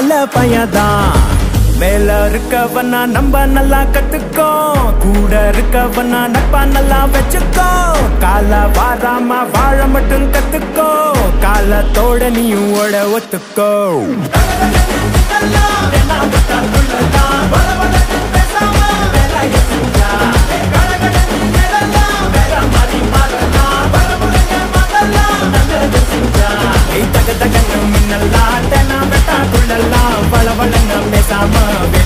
நல்ல பையதான். மேல இருக்கவனா நம்ப நல்லா கத்துக்கோ, கூட இருக்கவனா நட்பா நல்லா வச்சுக்கோ. கால வாராம வாழ மட்டும் கத்துக்கோ, காலத்தோட நீயும் ஓட ஒத்துக்கோ. மின்னல்லா தென்னா வெட்டா குள்ளெல்லாம் வள வளங்க பேசாம